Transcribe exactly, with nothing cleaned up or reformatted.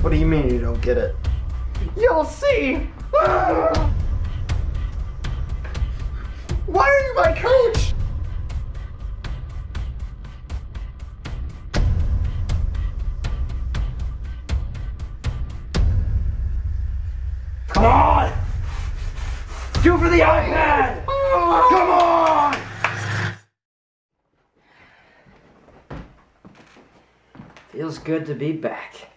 What do you mean you don't get it? You'll see! Ah! Why are you my coach? Come on! Do for the iPad! Come on! Feels good to be back.